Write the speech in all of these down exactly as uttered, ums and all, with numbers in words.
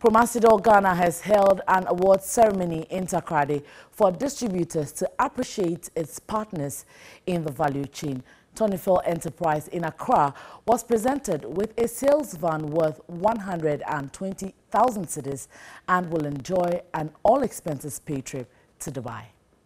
Promasidor Ghana has held an award ceremony in Takoradi for distributors to appreciate its partners in the value chain. Tonifel Enterprise in Accra was presented with a sales van worth one hundred twenty thousand cedis and will enjoy an all-expenses-paid trip to Dubai.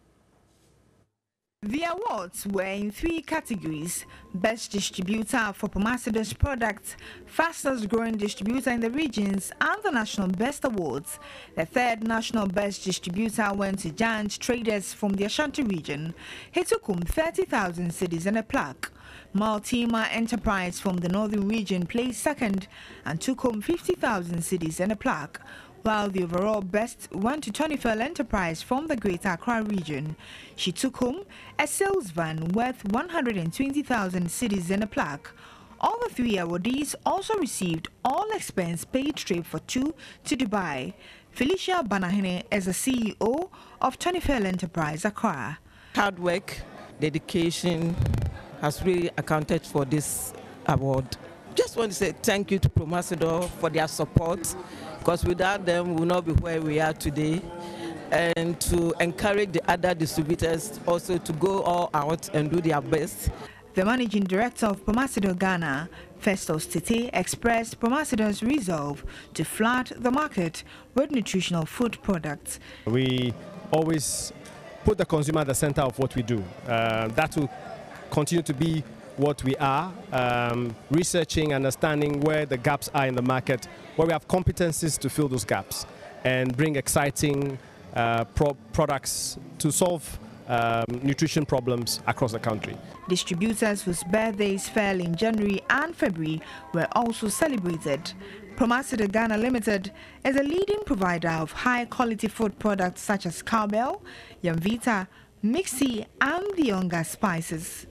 The awards were in three categories: Best Distributor for Promasidor's products, Fastest Growing Distributor in the regions, and the National Best Awards. The third National Best Distributor went to Giant Traders from the Ashanti region. He took home thirty thousand cedis and a plaque. Multima Enterprise from the Northern region placed second and took home fifty thousand cedis and a plaque, while the overall best went to Tonifel Enterprise from the Greater Accra region. She took home a sales van worth one hundred twenty thousand cedis and a plaque. All the three awardees also received all-expense-paid trip for two to Dubai. Felicia Banahene is the C E O of Tonifel Enterprise Accra. Hard work, dedication has really accounted for this award. Just want to say thank you to Promasidor for their support, because without them we will not be where we are today, and to encourage the other distributors also to go all out and do their best. The managing director of Promasidor Ghana, Festus Tete, expressed Promasidor's resolve to flood the market with nutritional food products. We always put the consumer at the center of what we do. Uh, that will continue to be what we are, um, researching, understanding where the gaps are in the market, where we have competencies to fill those gaps and bring exciting uh, pro products to solve um, nutrition problems across the country. Distributors whose birthdays fell in January and February were also celebrated. Promasidor Ghana Limited is a leading provider of high-quality food products such as cowbell, yamvita, mixi, and the Onga spices.